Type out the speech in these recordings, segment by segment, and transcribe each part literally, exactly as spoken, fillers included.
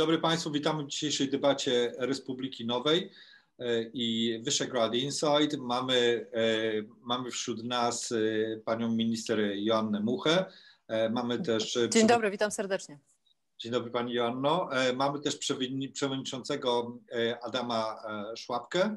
dobry Państwu, witamy w dzisiejszej debacie Republiki Nowej i Visegrad Insight. Mamy, mamy wśród nas panią minister Joannę Muchę. Mamy też... Dzień dobry, witam serdecznie. Dzień dobry Pani Joanno. Mamy też przewodniczącego Adama Szłapkę.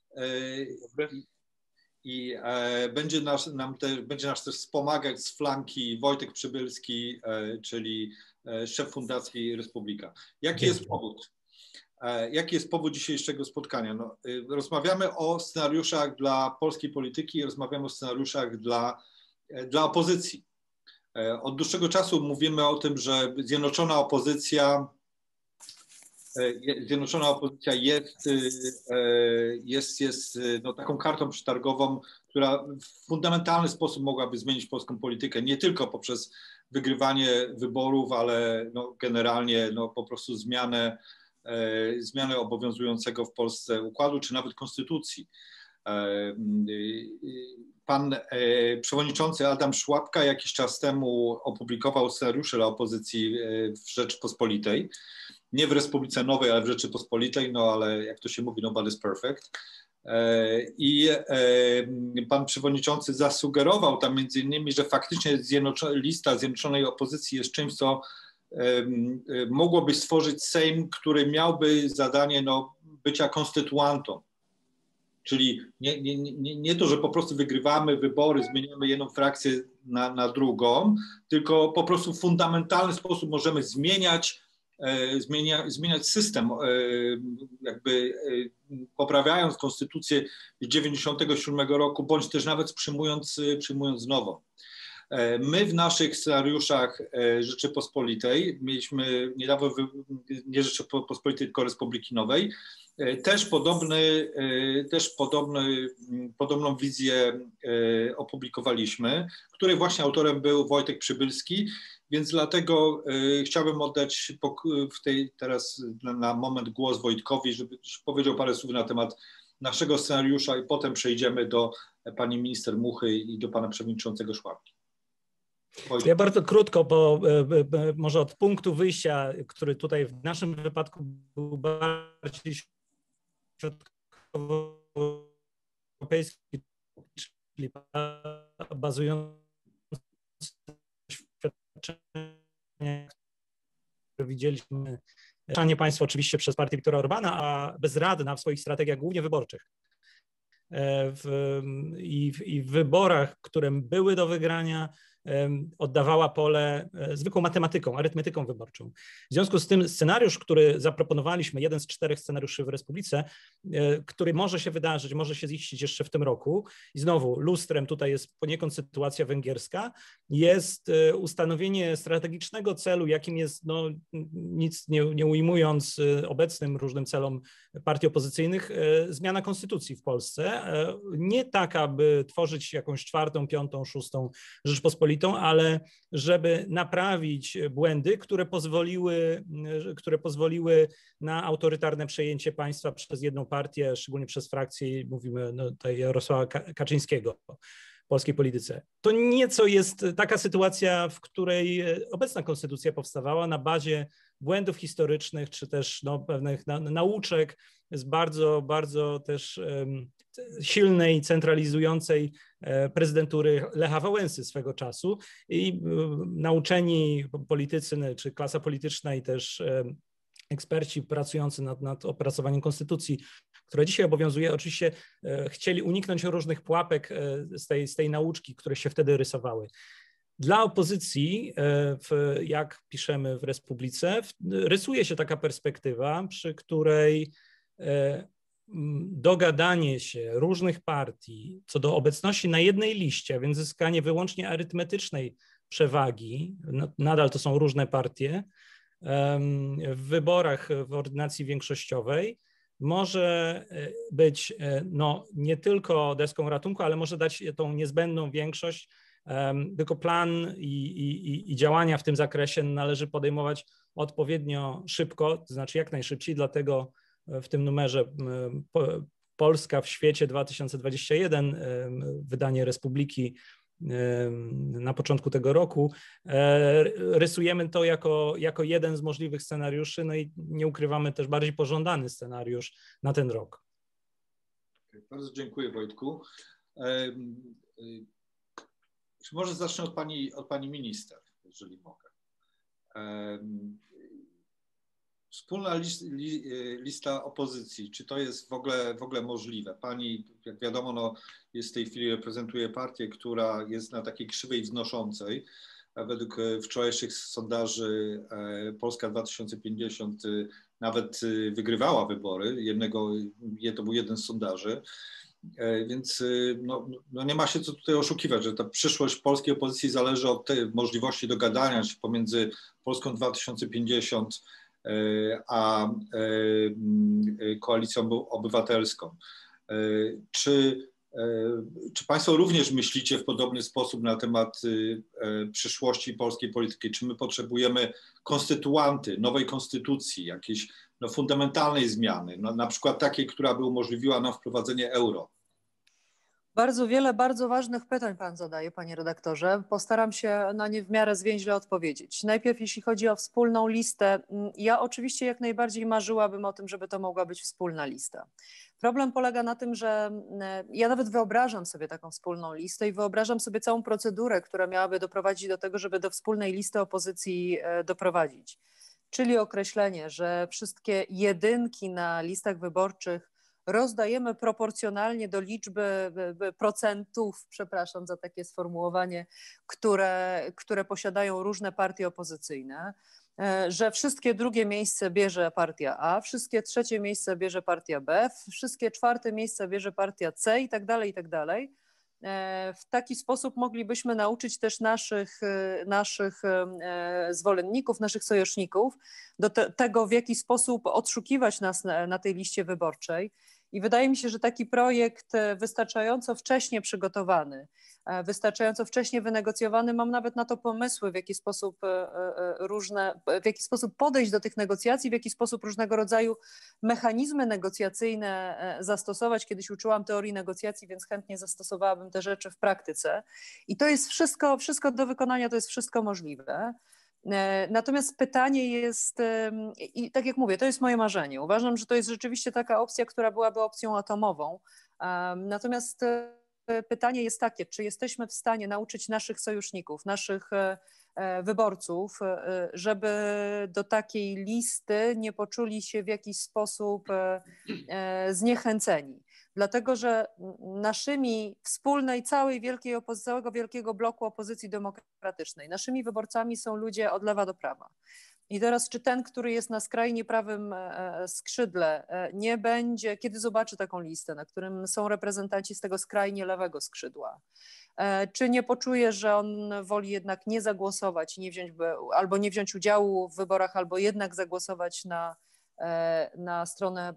I będzie nas, nam te, będzie nas też wspomagać z flanki Wojtek Przybylski, czyli szef Fundacji Republika. Jaki jest powód? Jaki jest powód dzisiejszego spotkania? No, rozmawiamy o scenariuszach dla polskiej polityki, rozmawiamy o scenariuszach dla, dla opozycji. Od dłuższego czasu mówimy o tym, że zjednoczona opozycja Zjednoczona opozycja jest, jest, jest no, taką kartą przetargową, która w fundamentalny sposób mogłaby zmienić polską politykę, nie tylko poprzez wygrywanie wyborów, ale no, generalnie no, po prostu zmianę, zmianę obowiązującego w Polsce układu, czy nawet konstytucji. Pan przewodniczący Adam Szłapka jakiś czas temu opublikował scenariusze dla opozycji w Rzeczypospolitej. Nie w Republice Nowej, ale w Rzeczypospolitej, no ale jak to się mówi, nobody's perfect. I pan przewodniczący zasugerował tam między innymi, że faktycznie lista Zjednoczonej Opozycji jest czymś, co mogłoby stworzyć Sejm, który miałby zadanie no, bycia konstytuantą. Czyli nie, nie, nie, nie to, że po prostu wygrywamy wybory, zmieniamy jedną frakcję na, na drugą, tylko po prostu w fundamentalny sposób możemy zmieniać Zmienia, zmieniać system, jakby poprawiając konstytucję z dziewięćdziesiątego siódmego roku, bądź też nawet przyjmując, przyjmując nową. My w naszych scenariuszach Rzeczypospolitej mieliśmy niedawno, nie Rzeczypospolitej, tylko Republiki Nowej, też, podobny, też podobny, podobną wizję opublikowaliśmy, której właśnie autorem był Wojtek Przybylski. Więc dlatego y, chciałbym oddać w tej teraz na, na moment głos Wojtkowi, żeby powiedział parę słów na temat naszego scenariusza i potem przejdziemy do pani minister Muchy i do pana przewodniczącego Szłapki. Wojtek. Ja bardzo krótko, bo y, y, może od punktu wyjścia, który tutaj w naszym wypadku był bardziej środkowoeuropejski, czyli bazujący które widzieliśmy, mieszanie państwa oczywiście przez partię Viktora Orbana, a bezradna w swoich strategiach głównie wyborczych. W, i, w, I w wyborach, które były do wygrania, oddawała pole zwykłą matematyką, arytmetyką wyborczą. W związku z tym scenariusz, który zaproponowaliśmy, jeden z czterech scenariuszy w Republice, który może się wydarzyć, może się ziścić jeszcze w tym roku i znowu lustrem tutaj jest poniekąd sytuacja węgierska, jest ustanowienie strategicznego celu, jakim jest, no, nic nie, nie ujmując obecnym różnym celom partii opozycyjnych, zmiana konstytucji w Polsce. Nie tak, aby tworzyć jakąś czwartą, piątą, szóstą Rzeczpospolitą, ale żeby naprawić błędy, które pozwoliły, które pozwoliły na autorytarne przejęcie państwa przez jedną partię, szczególnie przez frakcję, mówimy no, tutaj Jarosława Kaczyńskiego w polskiej polityce. To nieco jest taka sytuacja, w której obecna konstytucja powstawała na bazie błędów historycznych, czy też no, pewnych na, nauczek z bardzo, bardzo też um, silnej, centralizującej prezydentury Lecha Wałęsy swego czasu i nauczeni politycy, czy klasa polityczna i też eksperci pracujący nad, nad opracowaniem konstytucji, która dzisiaj obowiązuje, oczywiście chcieli uniknąć różnych pułapek z tej, z tej nauczki, które się wtedy rysowały. Dla opozycji, w, jak piszemy w Republice, rysuje się taka perspektywa, przy której dogadanie się różnych partii co do obecności na jednej liście, a więc zyskanie wyłącznie arytmetycznej przewagi, nadal to są różne partie, w wyborach w ordynacji większościowej może być no, nie tylko deską ratunku, ale może dać tą niezbędną większość, tylko plan i, i, i działania w tym zakresie należy podejmować odpowiednio szybko, to znaczy jak najszybciej, dlatego w tym numerze Polska w świecie dwa tysiące dwudziestym pierwszym, wydanie Republiki na początku tego roku. Rysujemy to jako, jako jeden z możliwych scenariuszy, no i nie ukrywamy też bardziej pożądany scenariusz na ten rok. Bardzo dziękuję, Wojtku. Może zacznę od pani, od pani minister, jeżeli mogę. Wspólna list, li, lista opozycji, czy to jest w ogóle, w ogóle możliwe? Pani, jak wiadomo, no, jest w tej chwili reprezentuje partię, która jest na takiej krzywej wznoszącej. A według wczorajszych sondaży Polska dwa tysiące pięćdziesiąt nawet wygrywała wybory. Jednego, to był jeden z sondaży. Więc no, no nie ma się co tutaj oszukiwać, że ta przyszłość polskiej opozycji zależy od tej możliwości dogadania się pomiędzy Polską dwa tysiące pięćdziesiąt a Koalicją Obywatelską. Czy, czy Państwo również myślicie w podobny sposób na temat przyszłości polskiej polityki? Czy my potrzebujemy konstytuanty, nowej konstytucji, jakiejś no, fundamentalnej zmiany, no, na przykład takiej, która by umożliwiła nam wprowadzenie euro? Bardzo wiele bardzo ważnych pytań pan zadaje, panie redaktorze. Postaram się na nie w miarę zwięźle odpowiedzieć. Najpierw jeśli chodzi o wspólną listę, ja oczywiście jak najbardziej marzyłabym o tym, żeby to mogła być wspólna lista. Problem polega na tym, że ja nawet wyobrażam sobie taką wspólną listę i wyobrażam sobie całą procedurę, która miałaby doprowadzić do tego, żeby do wspólnej listy opozycji doprowadzić. Czyli określenie, że wszystkie jedynki na listach wyborczych rozdajemy proporcjonalnie do liczby procentów, przepraszam za takie sformułowanie, które, które posiadają różne partie opozycyjne, że wszystkie drugie miejsce bierze partia A, wszystkie trzecie miejsce bierze partia B, wszystkie czwarte miejsce bierze partia C i tak dalej, i tak dalej. W taki sposób moglibyśmy nauczyć też naszych, naszych zwolenników, naszych sojuszników do te, tego, w jaki sposób odszukiwać nas na, na tej liście wyborczej. I wydaje mi się, że taki projekt wystarczająco wcześnie przygotowany, wystarczająco wcześnie wynegocjowany, mam nawet na to pomysły, w jaki sposób różne, w jaki sposób podejść do tych negocjacji, w jaki sposób różnego rodzaju mechanizmy negocjacyjne zastosować. Kiedyś uczyłam teorii negocjacji, więc chętnie zastosowałabym te rzeczy w praktyce. I to jest wszystko, wszystko do wykonania, to jest wszystko możliwe. Natomiast pytanie jest, i tak jak mówię, to jest moje marzenie. Uważam, że to jest rzeczywiście taka opcja, która byłaby opcją atomową. Natomiast pytanie jest takie, czy jesteśmy w stanie nauczyć naszych sojuszników, naszych wyborców, żeby do takiej listy nie poczuli się w jakiś sposób zniechęceni. Dlatego, że naszymi wspólnej całej wielkiej opozycji, całego wielkiego bloku opozycji demokratycznej, naszymi wyborcami są ludzie od lewa do prawa. I teraz czy ten, który jest na skrajnie prawym skrzydle, nie będzie, kiedy zobaczy taką listę, na którym są reprezentanci z tego skrajnie lewego skrzydła, czy nie poczuje, że on woli jednak nie zagłosować, nie wziąć, albo nie wziąć udziału w wyborach, albo jednak zagłosować na na stronę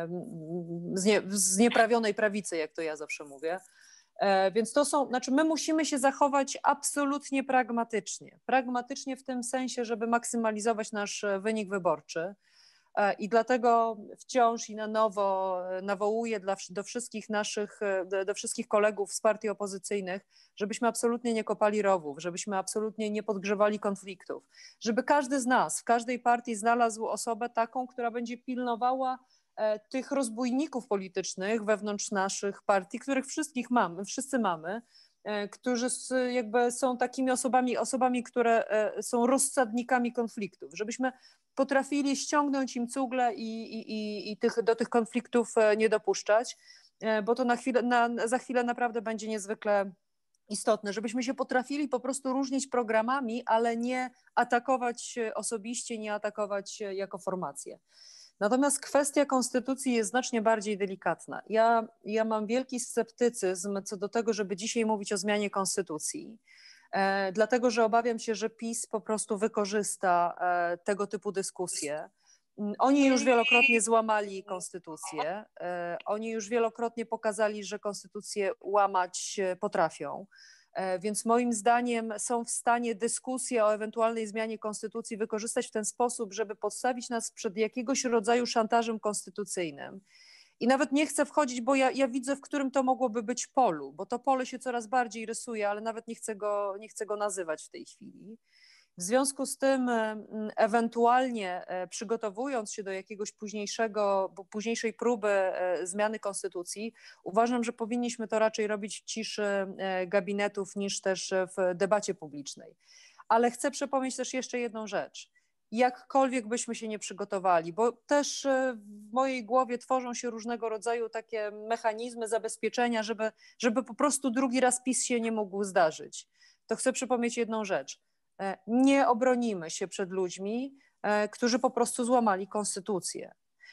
znieprawionej prawicy, jak to ja zawsze mówię. Więc to są, znaczy my musimy się zachować absolutnie pragmatycznie. Pragmatycznie w tym sensie, żeby maksymalizować nasz wynik wyborczy. I dlatego wciąż i na nowo nawołuję dla, do wszystkich naszych, do, do wszystkich kolegów z partii opozycyjnych, żebyśmy absolutnie nie kopali rowów, żebyśmy absolutnie nie podgrzewali konfliktów, żeby każdy z nas w każdej partii znalazł osobę taką, która będzie pilnowała tych rozbójników politycznych wewnątrz naszych partii, których wszystkich mamy, wszyscy mamy, którzy jakby są takimi osobami, osobami, które są rozsadnikami konfliktów, żebyśmy potrafili ściągnąć im cugle i, i, i tych, do tych konfliktów nie dopuszczać, bo to na chwilę, na, za chwilę naprawdę będzie niezwykle istotne, żebyśmy się potrafili po prostu różnić programami, ale nie atakować osobiście, nie atakować jako formację. Natomiast kwestia konstytucji jest znacznie bardziej delikatna. Ja, ja mam wielki sceptycyzm co do tego, żeby dzisiaj mówić o zmianie konstytucji, e, dlatego że obawiam się, że PiS po prostu wykorzysta e, tego typu dyskusje. Oni już wielokrotnie złamali konstytucję, e, oni już wielokrotnie pokazali, że konstytucję łamać potrafią. Więc moim zdaniem są w stanie dyskusję o ewentualnej zmianie konstytucji wykorzystać w ten sposób, żeby postawić nas przed jakiegoś rodzaju szantażem konstytucyjnym I nawet nie chcę wchodzić, bo ja, ja widzę, w którym to mogłoby być polu, bo to pole się coraz bardziej rysuje, ale nawet nie chcę go, nie chcę go nazywać w tej chwili. W związku z tym ewentualnie przygotowując się do jakiegoś późniejszego, późniejszej próby zmiany konstytucji, uważam, że powinniśmy to raczej robić w ciszy gabinetów niż też w debacie publicznej. Ale chcę przypomnieć też jeszcze jedną rzecz. Jakkolwiek byśmy się nie przygotowali, bo też w mojej głowie tworzą się różnego rodzaju takie mechanizmy zabezpieczenia, żeby, żeby po prostu drugi raz PiS się nie mógł zdarzyć. To chcę przypomnieć jedną rzecz. Nie obronimy się przed ludźmi, którzy po prostu złamali konstytucję.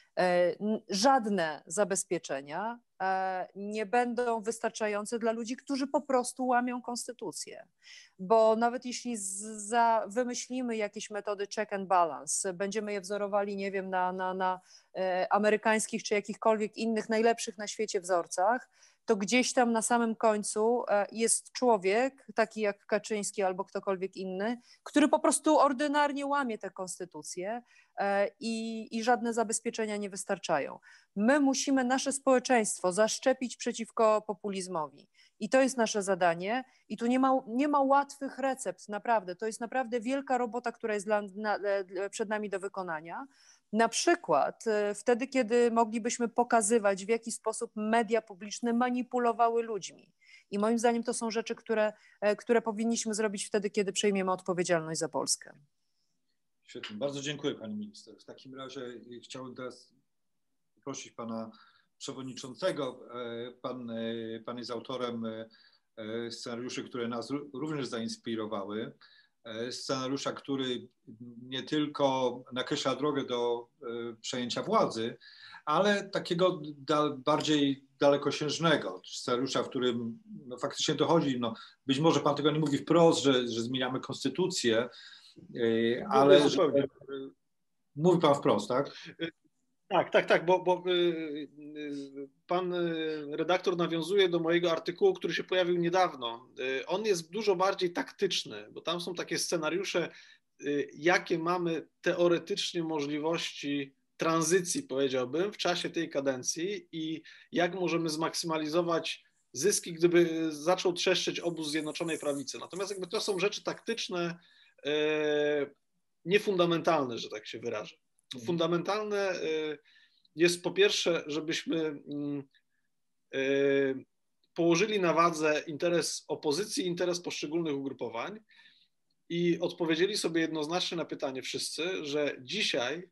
Żadne zabezpieczenia nie będą wystarczające dla ludzi, którzy po prostu łamią konstytucję. Bo nawet jeśli za, wymyślimy jakieś metody check and balance, będziemy je wzorowali, nie wiem, na, na, na amerykańskich czy jakichkolwiek innych najlepszych na świecie wzorcach, to gdzieś tam na samym końcu jest człowiek, taki jak Kaczyński albo ktokolwiek inny, który po prostu ordynarnie łamie tę konstytucję i, i żadne zabezpieczenia nie wystarczają. My musimy nasze społeczeństwo zaszczepić przeciwko populizmowi i to jest nasze zadanie i tu nie ma, nie ma łatwych recept, naprawdę. To jest naprawdę wielka robota, która jest dla, na, przed nami do wykonania. Na przykład wtedy, kiedy moglibyśmy pokazywać, w jaki sposób media publiczne manipulowały ludźmi. I moim zdaniem to są rzeczy, które, które powinniśmy zrobić wtedy, kiedy przejmiemy odpowiedzialność za Polskę. Świetnie, bardzo dziękuję pani minister. W takim razie chciałbym teraz prosić pana przewodniczącego. Pan, pan jest autorem scenariuszy, które nas również zainspirowały. Scenariusza, który nie tylko nakreśla drogę do przejęcia władzy, ale takiego da, bardziej dalekosiężnego. Scenariusza, w którym no, faktycznie dochodzi, no, być może pan tego nie mówi wprost, że, że zmieniamy konstytucję, ale że, mówi pan wprost, tak? Tak, tak, tak, bo, bo pan redaktor nawiązuje do mojego artykułu, który się pojawił niedawno. On jest dużo bardziej taktyczny, bo tam są takie scenariusze, jakie mamy teoretycznie możliwości tranzycji, powiedziałbym, w czasie tej kadencji i jak możemy zmaksymalizować zyski, gdyby zaczął trzeszczeć obóz Zjednoczonej Prawicy. Natomiast jakby to są rzeczy taktyczne, niefundamentalne, że tak się wyrażę. Fundamentalne jest po pierwsze, żebyśmy położyli na wadze interes opozycji, interes poszczególnych ugrupowań i odpowiedzieli sobie jednoznacznie na pytanie wszyscy, że dzisiaj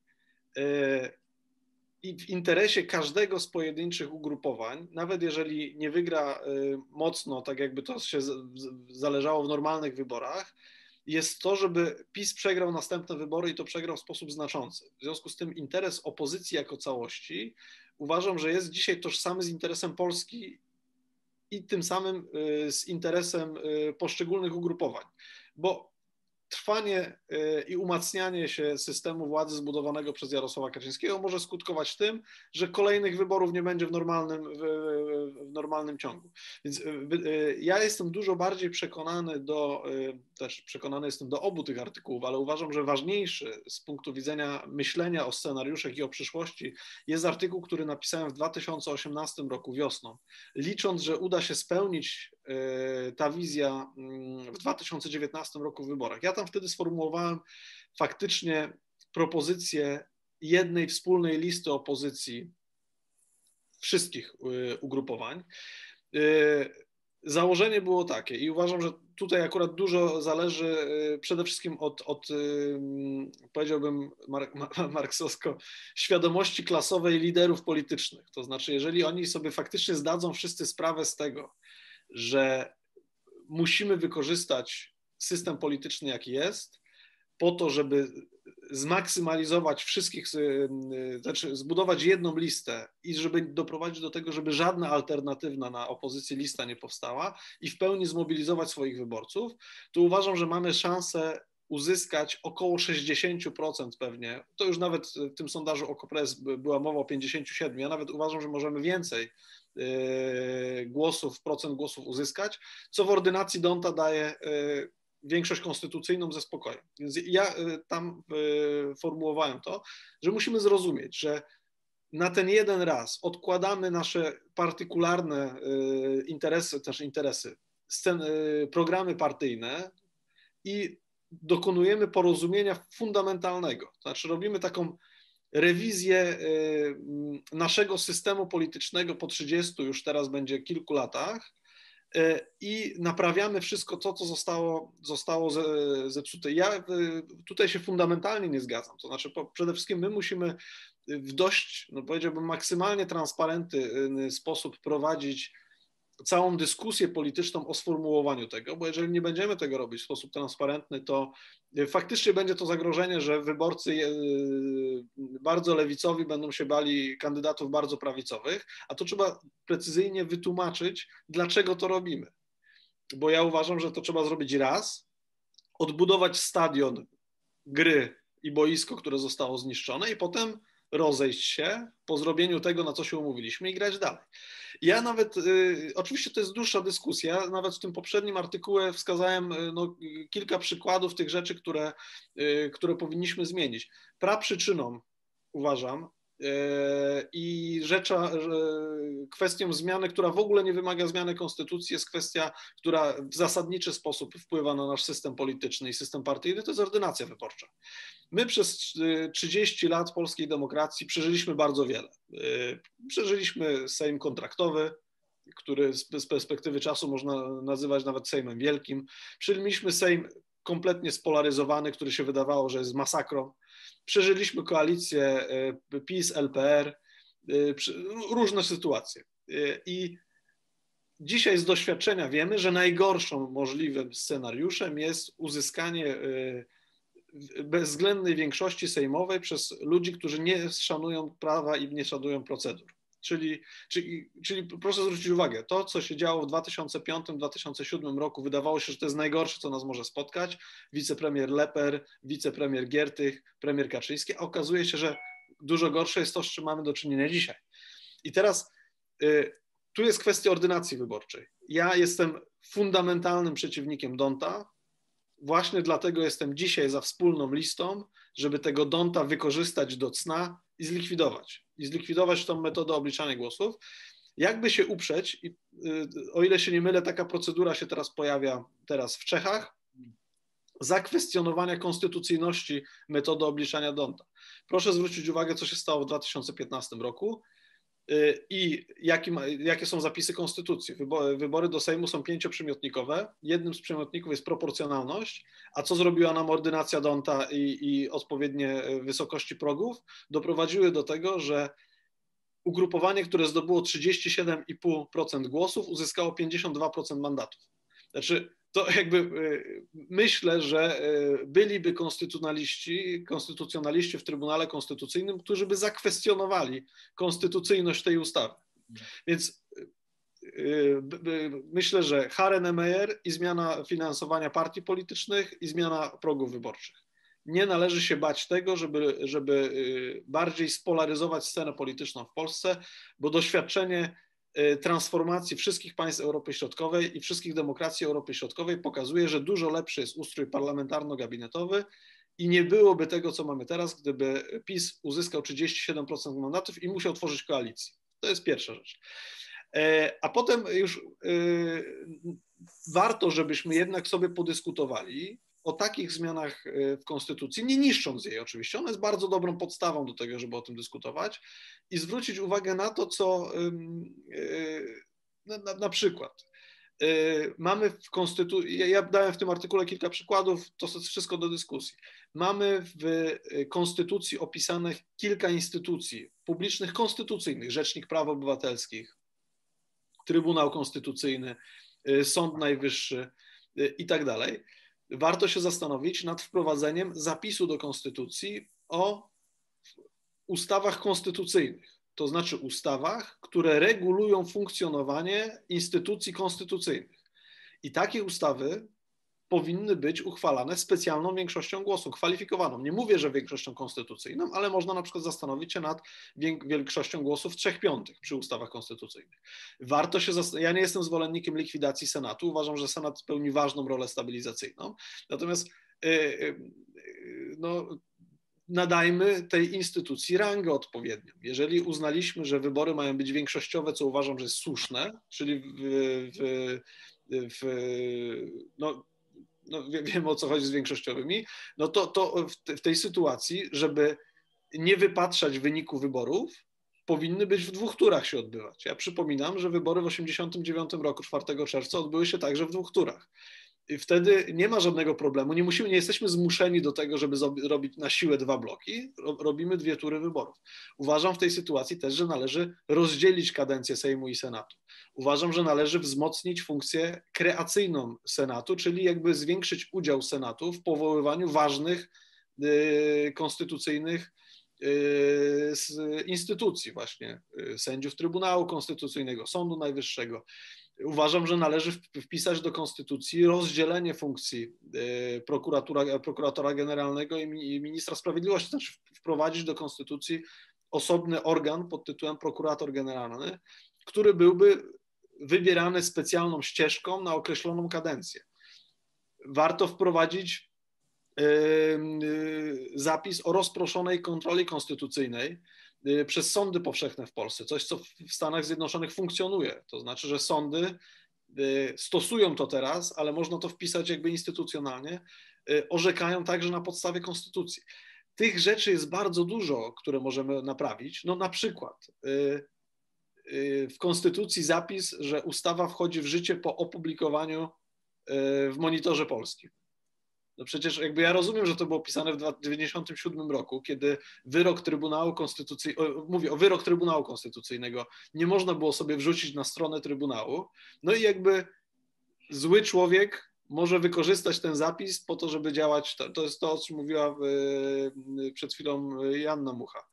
i w interesie każdego z pojedynczych ugrupowań, nawet jeżeli nie wygra mocno, tak jakby to się zależało w normalnych wyborach, jest to, żeby PiS przegrał następne wybory i to przegrał w sposób znaczący. W związku z tym interes opozycji jako całości uważam, że jest dzisiaj tożsamy z interesem Polski i tym samym z interesem poszczególnych ugrupowań, bo trwanie i umacnianie się systemu władzy zbudowanego przez Jarosława Kaczyńskiego może skutkować tym, że kolejnych wyborów nie będzie w normalnym, w, w normalnym ciągu. Więc ja jestem dużo bardziej przekonany do, też przekonany jestem do obu tych artykułów, ale uważam, że ważniejszy z punktu widzenia myślenia o scenariuszach i o przyszłości jest artykuł, który napisałem w dwa tysiące osiemnastym roku wiosną. Licząc, że uda się spełnić ta wizja w dwa tysiące dziewiętnastym roku w wyborach. Ja tam wtedy sformułowałem faktycznie propozycję jednej wspólnej listy opozycji wszystkich ugrupowań. Założenie było takie i uważam, że tutaj akurat dużo zależy przede wszystkim od, od powiedziałbym mark, marksowsko, świadomości klasowej liderów politycznych. To znaczy, jeżeli oni sobie faktycznie zdadzą wszyscy sprawę z tego, że musimy wykorzystać system polityczny, jaki jest, po to, żeby zmaksymalizować wszystkich, znaczy zbudować jedną listę i żeby doprowadzić do tego, żeby żadna alternatywna na opozycji lista nie powstała i w pełni zmobilizować swoich wyborców, to uważam, że mamy szansę uzyskać około sześćdziesiąt procent pewnie. To już nawet w tym sondażu Okopres była mowa o pięćdziesiąt siedem. Ja nawet uważam, że możemy więcej głosów, procent głosów uzyskać, co w ordynacji D'Hondta daje większość konstytucyjną ze spokojem. Więc ja tam formułowałem to, że musimy zrozumieć, że na ten jeden raz odkładamy nasze partykularne interesy, też interesy, scen, programy partyjne i dokonujemy porozumienia fundamentalnego. To znaczy robimy taką rewizję naszego systemu politycznego po trzydziestu, już teraz będzie kilku latach i naprawiamy wszystko to, co zostało, zostało zepsute. Ja tutaj się fundamentalnie nie zgadzam. To znaczy przede wszystkim my musimy w dość, no powiedziałbym, maksymalnie transparentny sposób prowadzić całą dyskusję polityczną o sformułowaniu tego, bo jeżeli nie będziemy tego robić w sposób transparentny, to faktycznie będzie to zagrożenie, że wyborcy bardzo lewicowi będą się bali kandydatów bardzo prawicowych, a to trzeba precyzyjnie wytłumaczyć, dlaczego to robimy. Bo ja uważam, że to trzeba zrobić raz, odbudować stadion, gry i boisko, które zostało zniszczone i potem rozejść się po zrobieniu tego, na co się umówiliśmy i grać dalej. Ja nawet, y, oczywiście to jest dłuższa dyskusja, nawet w tym poprzednim artykule wskazałem y, no, kilka przykładów tych rzeczy, które, y, które powinniśmy zmienić. Praprzyczyną, uważam, y, i rzecza, y, kwestią zmiany, która w ogóle nie wymaga zmiany konstytucji, jest kwestia, która w zasadniczy sposób wpływa na nasz system polityczny i system partyjny, to jest ordynacja wyborcza. My przez trzydzieści lat polskiej demokracji przeżyliśmy bardzo wiele. Przeżyliśmy Sejm kontraktowy, który z perspektywy czasu można nazywać nawet Sejmem Wielkim. Przeżyliśmy Sejm kompletnie spolaryzowany, który się wydawało, że jest masakrą. Przeżyliśmy koalicję PiS, L P R, różne sytuacje. I dzisiaj z doświadczenia wiemy, że najgorszym możliwym scenariuszem jest uzyskanie bezwzględnej większości sejmowej przez ludzi, którzy nie szanują prawa i nie szanują procedur. Czyli, czyli, czyli proszę zwrócić uwagę, to co się działo w dwa tysiące piątym do dwa tysiące siódmym roku, wydawało się, że to jest najgorsze, co nas może spotkać. Wicepremier Leper, wicepremier Giertych, premier Kaczyński, a okazuje się, że dużo gorsze jest to, z czym mamy do czynienia dzisiaj. I teraz y, tu jest kwestia ordynacji wyborczej. Ja jestem fundamentalnym przeciwnikiem D'Hondta. Właśnie dlatego jestem dzisiaj za wspólną listą, żeby tego D'Hondta wykorzystać do cna i zlikwidować. I zlikwidować tą metodę obliczania głosów. Jakby się uprzeć, i o ile się nie mylę, taka procedura się teraz pojawia teraz w Czechach, zakwestionowania konstytucyjności metody obliczania D'Hondta. Proszę zwrócić uwagę, co się stało w dwa tysiące piętnastym roku. I jaki ma, jakie są zapisy konstytucji. Wybory, wybory do Sejmu są pięcioprzymiotnikowe. Jednym z przymiotników jest proporcjonalność. A co zrobiła nam ordynacja D'Hondta i, i odpowiednie wysokości progów? Doprowadziły do tego, że ugrupowanie, które zdobyło trzydzieści siedem i pół procent głosów, uzyskało pięćdziesiąt dwa procent mandatów. Znaczy, to jakby myślę, że byliby konstytucjonaliści, konstytucjonaliści w Trybunale Konstytucyjnym, którzy by zakwestionowali konstytucyjność tej ustawy. Więc myślę, że Hare-Niemeyer i zmiana finansowania partii politycznych i zmiana progów wyborczych. Nie należy się bać tego, żeby, żeby bardziej spolaryzować scenę polityczną w Polsce, bo doświadczenie transformacji wszystkich państw Europy Środkowej i wszystkich demokracji Europy Środkowej pokazuje, że dużo lepszy jest ustrój parlamentarno-gabinetowy i nie byłoby tego, co mamy teraz, gdyby PiS uzyskał trzydzieści siedem procent mandatów i musiał tworzyć koalicję. To jest pierwsza rzecz. A potem już warto, żebyśmy jednak sobie podyskutowali o takich zmianach w Konstytucji, nie niszcząc jej oczywiście. Ona jest bardzo dobrą podstawą do tego, żeby o tym dyskutować i zwrócić uwagę na to, co na, na, na przykład mamy w Konstytucji, ja dałem w tym artykule kilka przykładów, to jest wszystko do dyskusji. Mamy w Konstytucji opisanych kilka instytucji publicznych, konstytucyjnych, Rzecznik Praw Obywatelskich, Trybunał Konstytucyjny, Sąd Najwyższy i tak dalej. Warto się zastanowić nad wprowadzeniem zapisu do Konstytucji o ustawach konstytucyjnych, to znaczy ustawach, które regulują funkcjonowanie instytucji konstytucyjnych. I takie ustawy powinny być uchwalane specjalną większością głosów, kwalifikowaną. Nie mówię, że większością konstytucyjną, ale można na przykład zastanowić się nad większością głosów trzech piątych przy ustawach konstytucyjnych. Warto się zast- ja nie jestem zwolennikiem likwidacji Senatu. Uważam, że Senat pełni ważną rolę stabilizacyjną. Natomiast yy, yy, no, nadajmy tej instytucji rangę odpowiednią. Jeżeli uznaliśmy, że wybory mają być większościowe, co uważam, że jest słuszne, czyli w, w, w, no, no wiemy, o co chodzi z większościowymi, no to, to w, te, w tej sytuacji, żeby nie wypatrzać wyniku wyborów, powinny być w dwóch turach się odbywać. Ja przypominam, że wybory w osiemdziesiątym dziewiątym roku, czwartego czerwca, odbyły się także w dwóch turach. I wtedy nie ma żadnego problemu, nie musimy, nie jesteśmy zmuszeni do tego, żeby robić na siłę dwa bloki, robimy dwie tury wyborów. Uważam w tej sytuacji też, że należy rozdzielić kadencję Sejmu i Senatu. Uważam, że należy wzmocnić funkcję kreacyjną Senatu, czyli jakby zwiększyć udział Senatu w powoływaniu ważnych yy, konstytucyjnych z instytucji właśnie, sędziów Trybunału Konstytucyjnego, Sądu Najwyższego. Uważam, że należy wpisać do Konstytucji rozdzielenie funkcji prokuratora, prokuratora generalnego i ministra sprawiedliwości, znaczy wprowadzić do Konstytucji osobny organ pod tytułem prokurator generalny, który byłby wybierany specjalną ścieżką na określoną kadencję. Warto wprowadzić zapis o rozproszonej kontroli konstytucyjnej przez sądy powszechne w Polsce, coś co w Stanach Zjednoczonych funkcjonuje. To znaczy, że sądy stosują to teraz, ale można to wpisać jakby instytucjonalnie, orzekają także na podstawie konstytucji. Tych rzeczy jest bardzo dużo, które możemy naprawić. No na przykład w konstytucji zapis, że ustawa wchodzi w życie po opublikowaniu w Monitorze Polskim. No przecież jakby ja rozumiem, że to było pisane w tysiąc dziewięćset dziewięćdziesiątym siódmym roku, kiedy wyrok Trybunału Konstytucyjnego, mówię o wyrok Trybunału Konstytucyjnego, nie można było sobie wrzucić na stronę Trybunału, no i jakby zły człowiek może wykorzystać ten zapis po to, żeby działać, to, to jest to, o czym mówiła przed chwilą Joanna Mucha.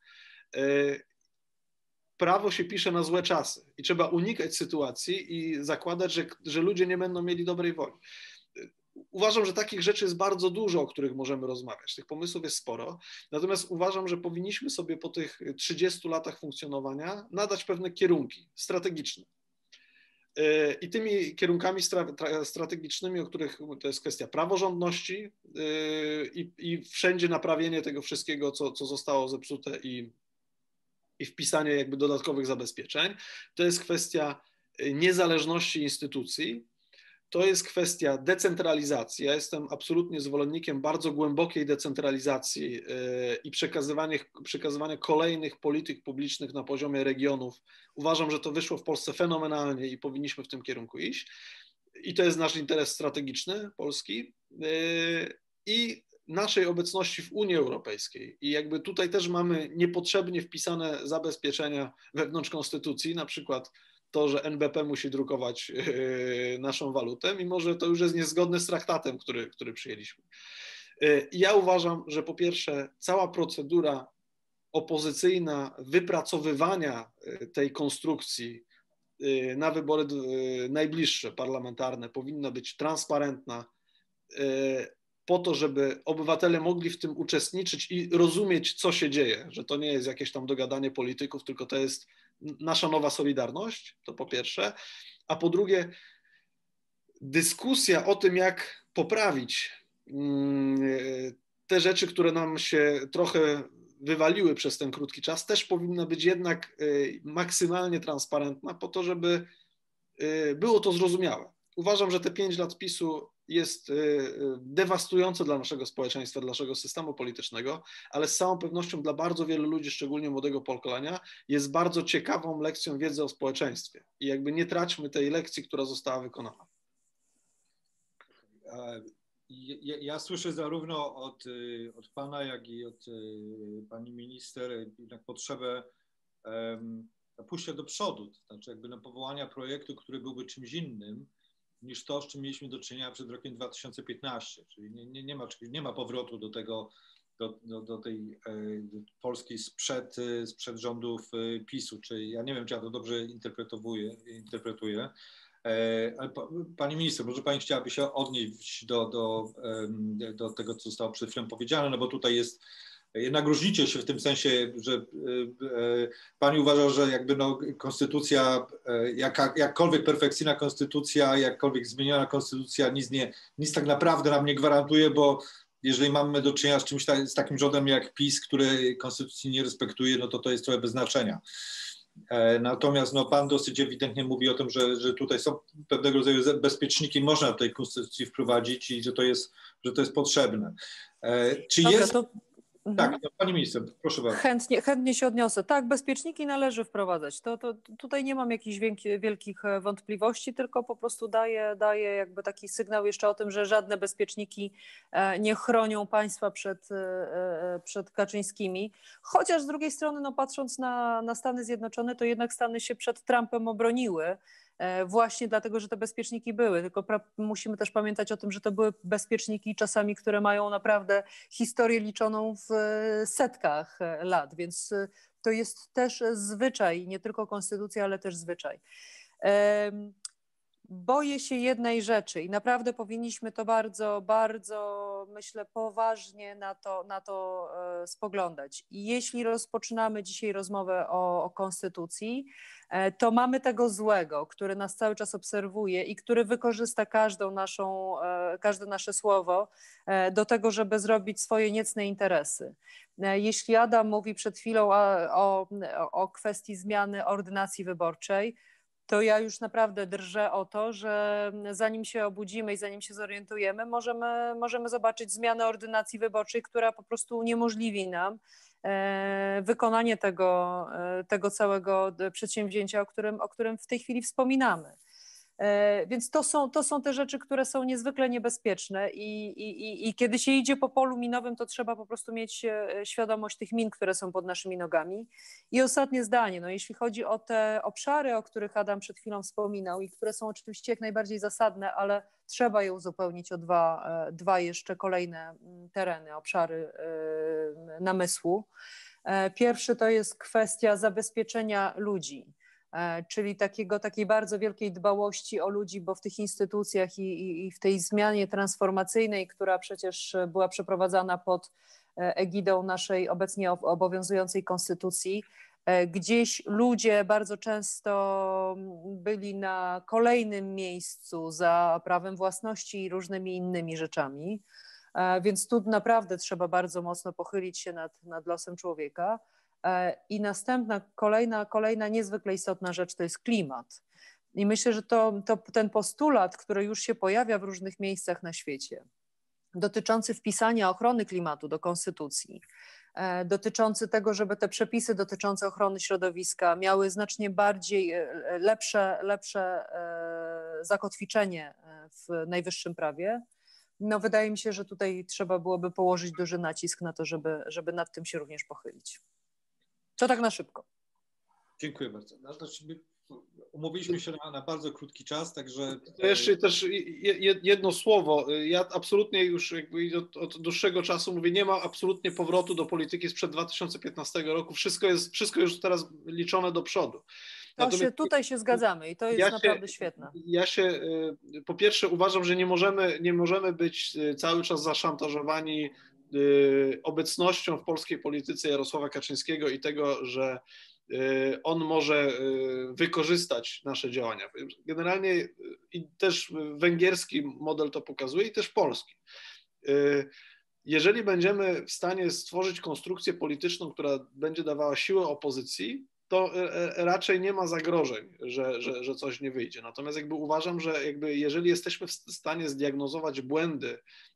Prawo się pisze na złe czasy i trzeba unikać sytuacji i zakładać, że, że ludzie nie będą mieli dobrej woli. Uważam, że takich rzeczy jest bardzo dużo, o których możemy rozmawiać. Tych pomysłów jest sporo. Natomiast uważam, że powinniśmy sobie po tych trzydziestu latach funkcjonowania nadać pewne kierunki strategiczne. I tymi kierunkami strategicznymi, o których to jest kwestia praworządności i, i wszędzie naprawienie tego wszystkiego, co, co zostało zepsute i, i wpisanie jakby dodatkowych zabezpieczeń. To jest kwestia niezależności instytucji. To jest kwestia decentralizacji. Ja jestem absolutnie zwolennikiem bardzo głębokiej decentralizacji i przekazywania, przekazywania kolejnych polityk publicznych na poziomie regionów. Uważam, że to wyszło w Polsce fenomenalnie i powinniśmy w tym kierunku iść. I to jest nasz interes strategiczny Polski i naszej obecności w Unii Europejskiej. I jakby tutaj też mamy niepotrzebnie wpisane zabezpieczenia wewnątrz konstytucji, na przykład to, że N B P musi drukować naszą walutę, mimo że to już jest niezgodne z traktatem, który, który przyjęliśmy. Ja uważam, że po pierwsze cała procedura opozycyjna wypracowywania tej konstrukcji na wybory najbliższe parlamentarne powinna być transparentna po to, żeby obywatele mogli w tym uczestniczyć i rozumieć, co się dzieje, że to nie jest jakieś tam dogadanie polityków, tylko to jest nasza nowa solidarność, to po pierwsze, a po drugie dyskusja o tym, jak poprawić te rzeczy, które nam się trochę wywaliły przez ten krótki czas, też powinna być jednak maksymalnie transparentna po to, żeby było to zrozumiałe. Uważam, że te pięć lat PiSu jest dewastujące dla naszego społeczeństwa, dla naszego systemu politycznego, ale z całą pewnością dla bardzo wielu ludzi, szczególnie młodego pokolenia, jest bardzo ciekawą lekcją wiedzy o społeczeństwie. I jakby nie traćmy tej lekcji, która została wykonana. Ja, ja słyszę zarówno od, od pana, jak i od pani minister jednak potrzebę um, pójścia do przodu, to znaczy jakby na powołania projektu, który byłby czymś innym niż to, z czym mieliśmy do czynienia przed rokiem dwa tysiące piętnastym, czyli nie, nie, nie, ma, nie ma powrotu do tego, do, do, do tej do Polski sprzed, sprzed rządów PiSu, czy ja nie wiem, czy ja to dobrze interpretuję, interpretuję. Ale pani minister, może pani chciałaby się odnieść do, do, do tego, co zostało przed chwilą powiedziane, no bo tutaj jest, jednak różnicie się w tym sensie, że pani uważa, że jakby no konstytucja, jaka, jakkolwiek perfekcyjna konstytucja, jakkolwiek zmieniona konstytucja nic, nie, nic tak naprawdę nam nie gwarantuje, bo jeżeli mamy do czynienia z czymś tak, z takim rządem jak PiS, który konstytucji nie respektuje, no to to jest trochę bez znaczenia. Natomiast no, pan dosyć ewidentnie mówi o tym, że, że tutaj są pewnego rodzaju bezpieczniki, można w tej konstytucji wprowadzić i że to jest, że to jest potrzebne. Czy Dobra, jest... to... Tak, no, pani minister, proszę bardzo. Chętnie, chętnie się odniosę. Tak, bezpieczniki należy wprowadzać. To, to, tutaj nie mam jakichś wielki, wielkich wątpliwości, tylko po prostu daję, daję jakby taki sygnał jeszcze o tym, że żadne bezpieczniki nie chronią państwa przed, przed Kaczyńskimi. Chociaż z drugiej strony, no, patrząc na, na Stany Zjednoczone, to jednak Stany się przed Trumpem obroniły. Właśnie dlatego, że te bezpieczniki były, tylko musimy też pamiętać o tym, że to były bezpieczniki czasami, które mają naprawdę historię liczoną w setkach lat, więc to jest też zwyczaj, nie tylko konstytucja, ale też zwyczaj. Boję się jednej rzeczy i naprawdę powinniśmy to bardzo, bardzo, myślę, poważnie na to, na to spoglądać. I jeśli rozpoczynamy dzisiaj rozmowę o, o konstytucji, to mamy tego złego, który nas cały czas obserwuje i który wykorzysta każdą naszą, każde nasze słowo do tego, żeby zrobić swoje niecne interesy. Jeśli Adam mówi przed chwilą o, o, o kwestii zmiany ordynacji wyborczej, to ja już naprawdę drżę o to, że zanim się obudzimy i zanim się zorientujemy, możemy, możemy zobaczyć zmianę ordynacji wyborczej, która po prostu uniemożliwi nam wykonanie tego, tego całego przedsięwzięcia, o którym, o którym w tej chwili wspominamy. Więc to są, to są te rzeczy, które są niezwykle niebezpieczne i, i, i kiedy się idzie po polu minowym, to trzeba po prostu mieć świadomość tych min, które są pod naszymi nogami. I ostatnie zdanie, no jeśli chodzi o te obszary, o których Adam przed chwilą wspominał i które są oczywiście jak najbardziej zasadne, ale trzeba je uzupełnić o dwa, dwa jeszcze kolejne tereny, obszary namysłu. Pierwszy to jest kwestia zabezpieczenia ludzi. Czyli takiego, takiej bardzo wielkiej dbałości o ludzi, bo w tych instytucjach i, i, i w tej zmianie transformacyjnej, która przecież była przeprowadzana pod egidą naszej obecnie obowiązującej konstytucji, gdzieś ludzie bardzo często byli na kolejnym miejscu za prawem własności i różnymi innymi rzeczami, więc tu naprawdę trzeba bardzo mocno pochylić się nad, nad losem człowieka. I następna, kolejna, kolejna niezwykle istotna rzecz to jest klimat. I myślę, że to, to ten postulat, który już się pojawia w różnych miejscach na świecie, dotyczący wpisania ochrony klimatu do konstytucji, dotyczący tego, żeby te przepisy dotyczące ochrony środowiska miały znacznie bardziej lepsze, lepsze zakotwiczenie w najwyższym prawie, no wydaje mi się, że tutaj trzeba byłoby położyć duży nacisk na to, żeby, żeby nad tym się również pochylić. To tak na szybko. Dziękuję bardzo. Umówiliśmy się na, na bardzo krótki czas, także... To jeszcze też jedno słowo. Ja absolutnie już jakby od, od dłuższego czasu mówię, nie ma absolutnie powrotu do polityki sprzed dwa tysiące piętnastego roku. Wszystko jest, wszystko już teraz liczone do przodu. To się, tutaj się zgadzamy i to jest ja naprawdę się, świetne. Ja się po pierwsze uważam, że nie możemy, nie możemy być cały czas zaszantażowani obecnością w polskiej polityce Jarosława Kaczyńskiego i tego, że on może wykorzystać nasze działania. Generalnie i też węgierski model to pokazuje i też polski. Jeżeli będziemy w stanie stworzyć konstrukcję polityczną, która będzie dawała siłę opozycji, to raczej nie ma zagrożeń, że, że, że coś nie wyjdzie. Natomiast jakby uważam, że jakby jeżeli jesteśmy w stanie zdiagnozować błędy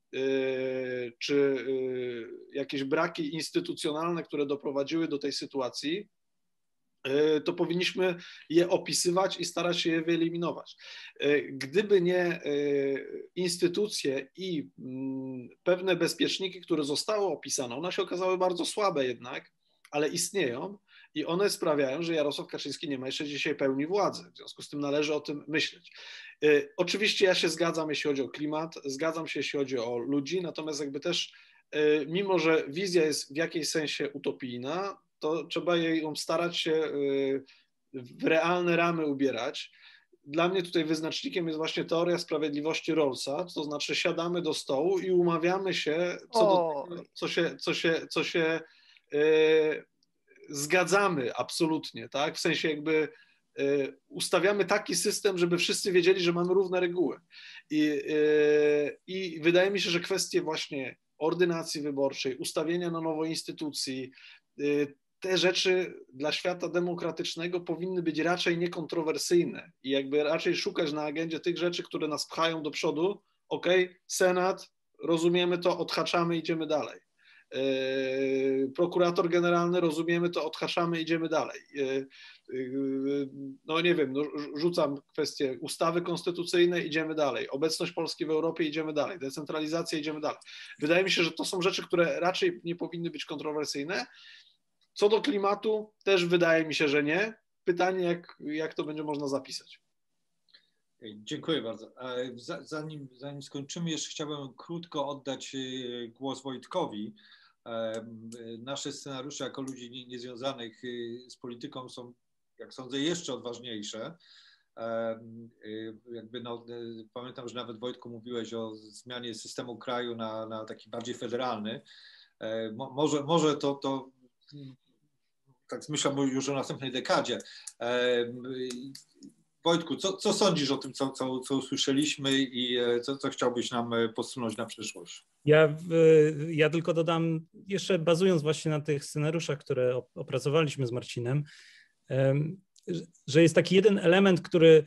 czy jakieś braki instytucjonalne, które doprowadziły do tej sytuacji, to powinniśmy je opisywać i starać się je wyeliminować. Gdyby nie instytucje i pewne bezpieczniki, które zostały opisane, one się okazały bardzo słabe jednak, ale istnieją i one sprawiają, że Jarosław Kaczyński nie ma jeszcze dzisiaj pełni władzy. W związku z tym należy o tym myśleć. Oczywiście ja się zgadzam, jeśli chodzi o klimat, zgadzam się, jeśli chodzi o ludzi, natomiast jakby też, mimo że wizja jest w jakiejś sensie utopijna, to trzeba ją starać się w realne ramy ubierać. Dla mnie tutaj wyznacznikiem jest właśnie teoria sprawiedliwości Rawlsa, to znaczy siadamy do stołu i umawiamy się co do tego, co się, co się, co się yy, zgadzamy absolutnie, tak? W sensie jakby yy, ustawiamy taki system, żeby wszyscy wiedzieli, że mamy równe reguły. I, yy, i wydaje mi się, że kwestie właśnie ordynacji wyborczej, ustawienia na nowo instytucji, te rzeczy dla świata demokratycznego powinny być raczej niekontrowersyjne i jakby raczej szukać na agendzie tych rzeczy, które nas pchają do przodu. Ok, Senat, rozumiemy to, odhaczamy, idziemy dalej. Prokurator generalny, rozumiemy to, odhaczamy, idziemy dalej. No nie wiem, no, rzucam kwestię ustawy konstytucyjnej, idziemy dalej. Obecność Polski w Europie, idziemy dalej. Decentralizacja, idziemy dalej. Wydaje mi się, że to są rzeczy, które raczej nie powinny być kontrowersyjne. Co do klimatu, też wydaje mi się, że nie. Pytanie, jak, jak to będzie można zapisać. Dziękuję bardzo. Zanim, zanim skończymy, jeszcze chciałbym krótko oddać głos Wojtkowi. Nasze scenariusze jako ludzi niezwiązanych z polityką są, jak sądzę, jeszcze odważniejsze. Jakby no, pamiętam, że nawet Wojtku mówiłeś o zmianie systemu kraju na, na taki bardziej federalny. Może, może to, to tak myślę już o następnej dekadzie. Wojtku, co, co sądzisz o tym, co, co, co usłyszeliśmy i co, co chciałbyś nam posunąć na przyszłość? Ja, ja tylko dodam, jeszcze bazując właśnie na tych scenariuszach, które opracowaliśmy z Marcinem, że jest taki jeden element, który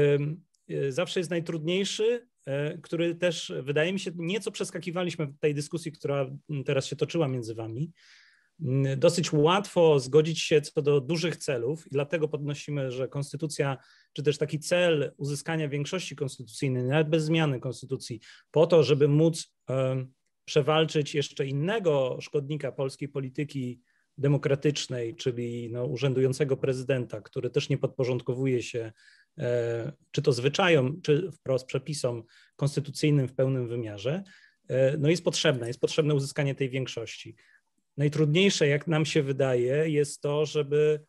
zawsze jest najtrudniejszy, który też wydaje mi się, nieco przeskakiwaliśmy w tej dyskusji, która teraz się toczyła między wami. Dosyć łatwo zgodzić się co do dużych celów i dlatego podnosimy, że konstytucja, czy też taki cel uzyskania większości konstytucyjnej, nawet bez zmiany konstytucji, po to, żeby móc e, przewalczyć jeszcze innego szkodnika polskiej polityki demokratycznej, czyli no, urzędującego prezydenta, który też nie podporządkowuje się e, czy to zwyczajom, czy wprost przepisom konstytucyjnym w pełnym wymiarze, e, no jest potrzebne, jest potrzebne uzyskanie tej większości. Najtrudniejsze, jak nam się wydaje, jest to, żeby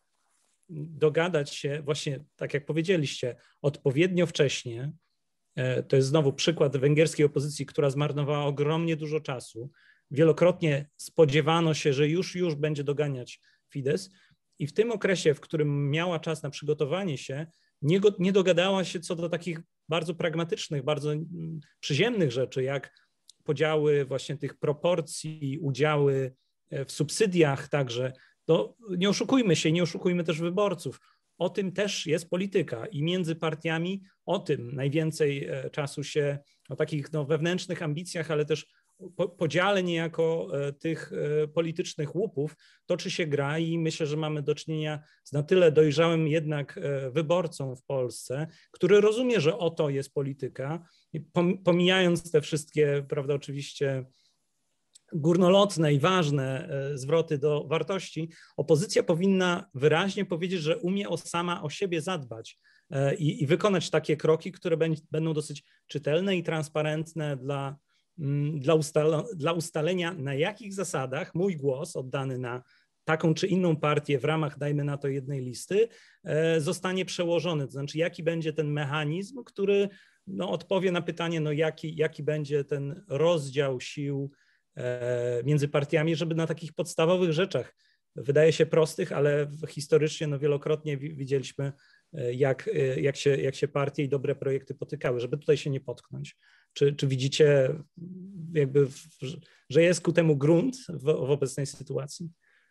dogadać się właśnie, tak jak powiedzieliście, odpowiednio wcześnie. To jest znowu przykład węgierskiej opozycji, która zmarnowała ogromnie dużo czasu. Wielokrotnie spodziewano się, że już, już będzie doganiać Fidesz i w tym okresie, w którym miała czas na przygotowanie się, nie, go, nie dogadała się co do takich bardzo pragmatycznych, bardzo przyziemnych rzeczy, jak podziały właśnie tych proporcji, udziały w subsydiach także, to nie oszukujmy się, nie oszukujmy też wyborców. O tym też jest polityka i między partiami o tym najwięcej czasu się, o takich no, wewnętrznych ambicjach, ale też po, podziale niejako tych politycznych łupów toczy się gra i myślę, że mamy do czynienia z na tyle dojrzałym jednak wyborcą w Polsce, który rozumie, że oto jest polityka, pomijając te wszystkie, prawda, oczywiście górnolotne i ważne zwroty do wartości, opozycja powinna wyraźnie powiedzieć, że umie o sama o siebie zadbać i, i wykonać takie kroki, które będą dosyć czytelne i transparentne dla, dla, ustal, dla ustalenia, na jakich zasadach mój głos oddany na taką czy inną partię w ramach, dajmy na to, jednej listy, zostanie przełożony. To znaczy, jaki będzie ten mechanizm, który no, odpowie na pytanie, no, jaki, jaki będzie ten rozdział sił między partiami, żeby na takich podstawowych rzeczach, wydaje się prostych, ale historycznie no wielokrotnie widzieliśmy, jak, jak, się, jak się partie i dobre projekty potykały, żeby tutaj się nie potknąć. Czy, czy widzicie, jakby, że jest ku temu grunt w, w obecnej sytuacji?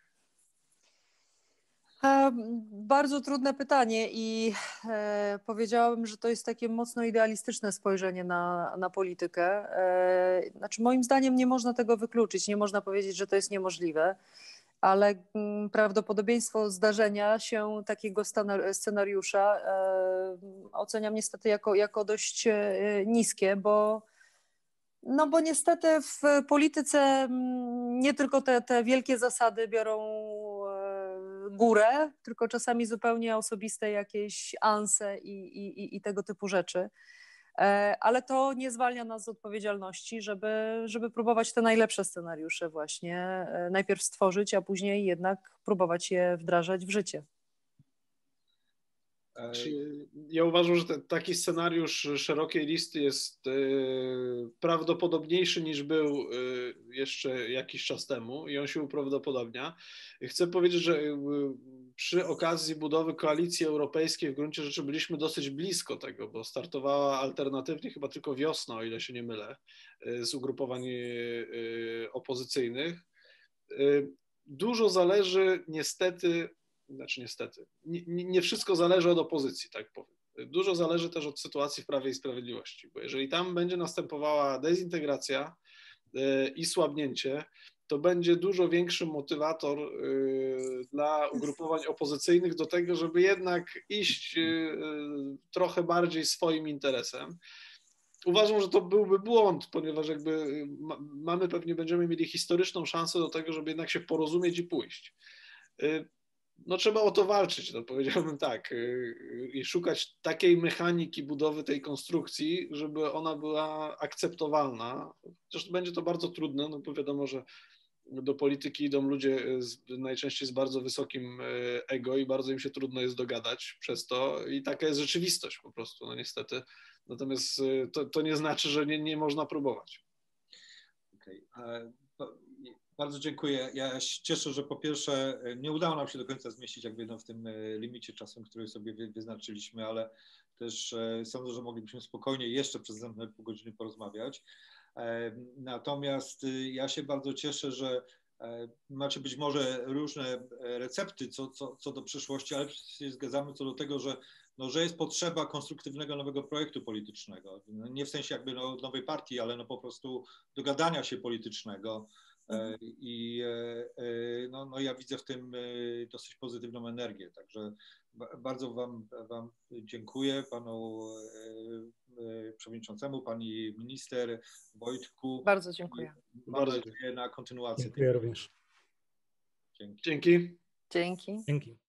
Bardzo trudne pytanie i e, powiedziałabym, że to jest takie mocno idealistyczne spojrzenie na, na politykę. E, znaczy moim zdaniem nie można tego wykluczyć, nie można powiedzieć, że to jest niemożliwe, ale m, prawdopodobieństwo zdarzenia się takiego scenariusza e, oceniam niestety jako, jako dość e, niskie, bo no bo niestety w polityce nie tylko te, te wielkie zasady biorą górę, tylko czasami zupełnie osobiste jakieś anse i, i, i tego typu rzeczy. Ale to nie zwalnia nas z odpowiedzialności, żeby, żeby próbować te najlepsze scenariusze właśnie najpierw stworzyć, a później jednak próbować je wdrażać w życie. Ja uważam, że ten, taki scenariusz szerokiej listy jest prawdopodobniejszy niż był jeszcze jakiś czas temu i on się uprawdopodobnia. Chcę powiedzieć, że przy okazji budowy koalicji europejskiej w gruncie rzeczy byliśmy dosyć blisko tego, bo startowała alternatywnie chyba tylko Wiosna, o ile się nie mylę, z ugrupowań opozycyjnych. Dużo zależy niestety, znaczy niestety, nie, nie wszystko zależy od opozycji, tak powiem. Dużo zależy też od sytuacji w Prawie i Sprawiedliwości, bo jeżeli tam będzie następowała dezintegracja i słabnięcie, to będzie dużo większy motywator dla ugrupowań opozycyjnych do tego, żeby jednak iść trochę bardziej swoim interesem. Uważam, że to byłby błąd, ponieważ jakby mamy, pewnie będziemy mieli historyczną szansę do tego, żeby jednak się porozumieć i pójść. No trzeba o to walczyć, no powiedziałbym tak, i szukać takiej mechaniki budowy tej konstrukcji, żeby ona była akceptowalna. Zresztą będzie to bardzo trudne, no bo wiadomo, że do polityki idą ludzie z, najczęściej z bardzo wysokim ego i bardzo im się trudno jest dogadać przez to i taka jest rzeczywistość po prostu, no niestety. Natomiast to, to nie znaczy, że nie, nie można próbować. Okej. Okay. Bardzo dziękuję. Ja się cieszę, że po pierwsze nie udało nam się do końca zmieścić jakby no w tym limicie czasem, który sobie wyznaczyliśmy, ale też sądzę, że moglibyśmy spokojnie jeszcze przez następne pół godziny porozmawiać. Natomiast ja się bardzo cieszę, że macie być może różne recepty co, co, co do przyszłości, ale się zgadzamy co do tego, że, no, że jest potrzeba konstruktywnego nowego projektu politycznego. No, nie w sensie jakby no, nowej partii, ale no po prostu dogadania się politycznego. Mhm. I no, no ja widzę w tym dosyć pozytywną energię, także bardzo Wam, wam dziękuję, Panu Przewodniczącemu, Pani Minister, Wojtku. Bardzo dziękuję. Mam nadzieję na kontynuację. Dziękuję również. Dzięki. Dzięki. Dzięki. Dzięki.